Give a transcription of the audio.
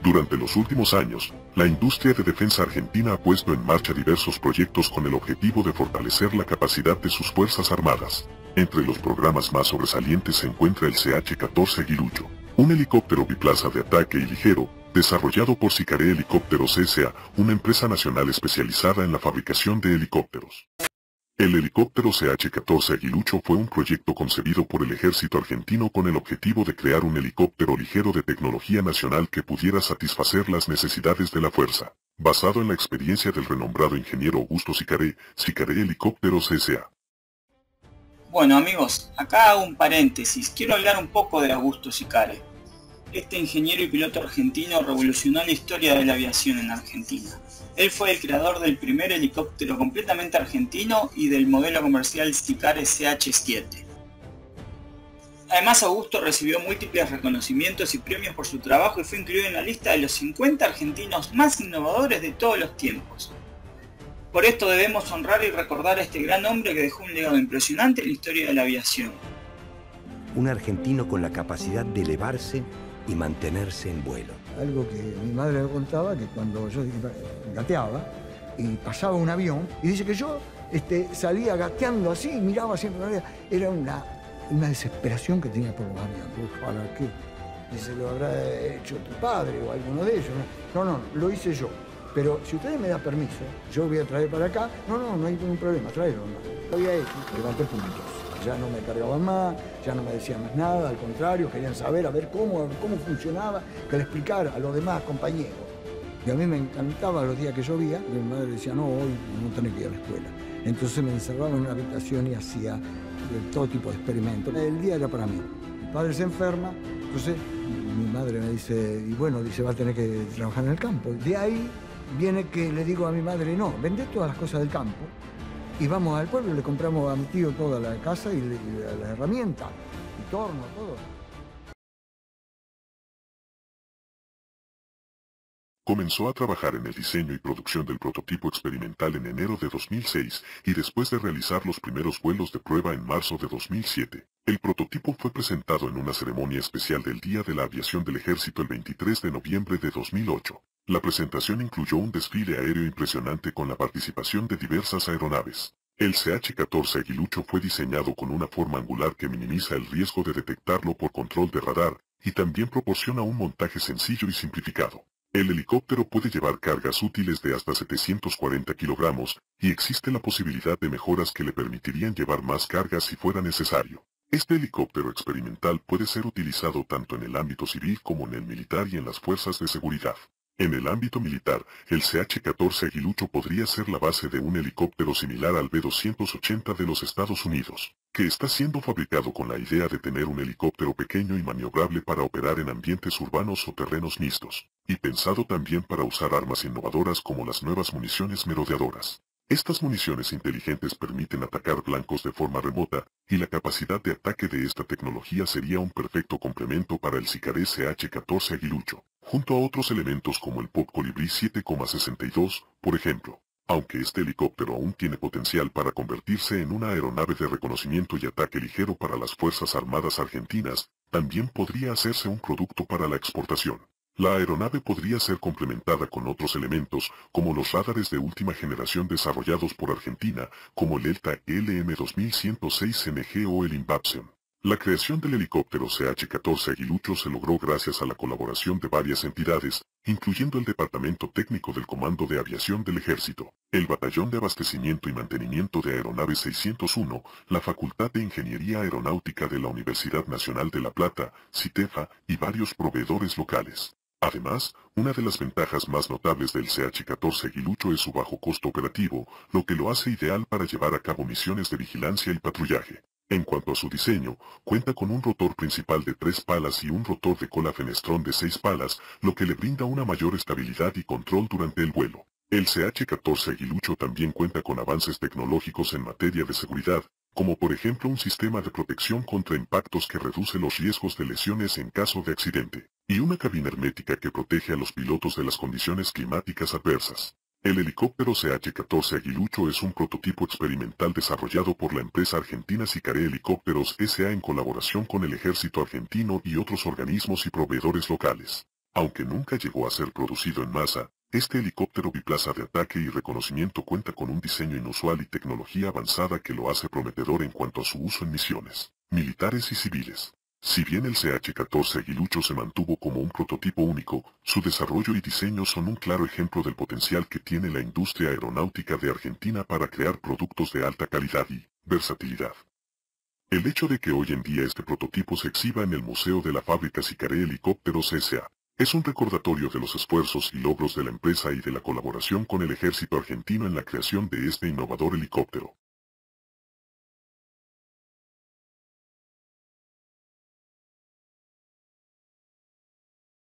Durante los últimos años, la industria de defensa argentina ha puesto en marcha diversos proyectos con el objetivo de fortalecer la capacidad de sus fuerzas armadas. Entre los programas más sobresalientes se encuentra el CH-14 Aguilucho, un helicóptero biplaza de ataque y ligero, desarrollado por Sicaré Helicópteros S.A., una empresa nacional especializada en la fabricación de helicópteros. El helicóptero CH-14 Aguilucho fue un proyecto concebido por el ejército argentino con el objetivo de crear un helicóptero ligero de tecnología nacional que pudiera satisfacer las necesidades de la fuerza, basado en la experiencia del renombrado ingeniero Augusto Sicaré, Sicaré Helicópteros S.A. Bueno amigos, acá hago un paréntesis, quiero hablar un poco de Augusto Sicaré. Este ingeniero y piloto argentino revolucionó la historia de la aviación en Argentina. Él fue el creador del primer helicóptero completamente argentino y del modelo comercial Sicaré CH-7. Además, Augusto recibió múltiples reconocimientos y premios por su trabajo y fue incluido en la lista de los 50 argentinos más innovadores de todos los tiempos. Por esto debemos honrar y recordar a este gran hombre que dejó un legado impresionante en la historia de la aviación. Un argentino con la capacidad de elevarse y mantenerse en vuelo. Algo que mi madre me contaba, que cuando yo gateaba y pasaba un avión, y dice que yo salía gateando así, miraba siempre, era una desesperación que tenía por los aviones. ¿Para qué? Dice, lo habrá hecho tu padre o alguno de ellos. No, lo hice yo. Pero si ustedes me dan permiso, yo voy a traer para acá. No hay ningún problema, tráelo. Lo había hecho, levanté puntos. Ya no me cargaban más, ya no me decían más nada, al contrario, querían saber, a ver cómo funcionaba, que le explicara a los demás compañeros. Y a mí me encantaba los días que llovía, y mi madre decía, no, hoy no tenés que ir a la escuela. Entonces me encerraba en una habitación y hacía todo tipo de experimentos. El día era para mí. Mi padre se enferma, entonces mi madre me dice, y bueno, dice, va a tener que trabajar en el campo. De ahí viene que le digo a mi madre, no, vendé todas las cosas del campo, y vamos al pueblo, le compramos a mi tío toda la casa y la herramienta, el torno, todo. Comenzó a trabajar en el diseño y producción del prototipo experimental en enero de 2006 y después de realizar los primeros vuelos de prueba en marzo de 2007, el prototipo fue presentado en una ceremonia especial del Día de la Aviación del Ejército el 23 de noviembre de 2008. La presentación incluyó un desfile aéreo impresionante con la participación de diversas aeronaves. El CH-14 Aguilucho fue diseñado con una forma angular que minimiza el riesgo de detectarlo por control de radar y también proporciona un montaje sencillo y simplificado. El helicóptero puede llevar cargas útiles de hasta 740 kilogramos y existe la posibilidad de mejoras que le permitirían llevar más cargas si fuera necesario. Este helicóptero experimental puede ser utilizado tanto en el ámbito civil como en el militar y en las fuerzas de seguridad. En el ámbito militar, el CH-14 Aguilucho podría ser la base de un helicóptero similar al B-280 de los Estados Unidos, que está siendo fabricado con la idea de tener un helicóptero pequeño y maniobrable para operar en ambientes urbanos o terrenos mixtos, y pensado también para usar armas innovadoras como las nuevas municiones merodeadoras. Estas municiones inteligentes permiten atacar blancos de forma remota, y la capacidad de ataque de esta tecnología sería un perfecto complemento para el Sicaré CH-14 Aguilucho, junto a otros elementos como el Pop Colibrí 7,62, por ejemplo. Aunque este helicóptero aún tiene potencial para convertirse en una aeronave de reconocimiento y ataque ligero para las Fuerzas Armadas Argentinas, también podría hacerse un producto para la exportación. La aeronave podría ser complementada con otros elementos, como los radares de última generación desarrollados por Argentina, como el ELTA LM2106NG o el Inbapsen. La creación del helicóptero CH-14 Aguilucho se logró gracias a la colaboración de varias entidades, incluyendo el Departamento Técnico del Comando de Aviación del Ejército, el Batallón de Abastecimiento y Mantenimiento de Aeronaves 601, la Facultad de Ingeniería Aeronáutica de la Universidad Nacional de La Plata, CITEFA y varios proveedores locales. Además, una de las ventajas más notables del CH-14 Aguilucho es su bajo costo operativo, lo que lo hace ideal para llevar a cabo misiones de vigilancia y patrullaje. En cuanto a su diseño, cuenta con un rotor principal de 3 palas y un rotor de cola fenestrón de 6 palas, lo que le brinda una mayor estabilidad y control durante el vuelo. El CH-14 Aguilucho también cuenta con avances tecnológicos en materia de seguridad, como por ejemplo un sistema de protección contra impactos que reduce los riesgos de lesiones en caso de accidente, y una cabina hermética que protege a los pilotos de las condiciones climáticas adversas. El helicóptero CH-14 Aguilucho es un prototipo experimental desarrollado por la empresa argentina Sicaré Helicópteros S.A. en colaboración con el ejército argentino y otros organismos y proveedores locales. Aunque nunca llegó a ser producido en masa, este helicóptero biplaza de ataque y reconocimiento cuenta con un diseño inusual y tecnología avanzada que lo hace prometedor en cuanto a su uso en misiones militares y civiles. Si bien el CH-14 Aguilucho se mantuvo como un prototipo único, su desarrollo y diseño son un claro ejemplo del potencial que tiene la industria aeronáutica de Argentina para crear productos de alta calidad y versatilidad. El hecho de que hoy en día este prototipo se exhiba en el Museo de la Fábrica Sicaré Helicópteros S.A. es un recordatorio de los esfuerzos y logros de la empresa y de la colaboración con el ejército argentino en la creación de este innovador helicóptero.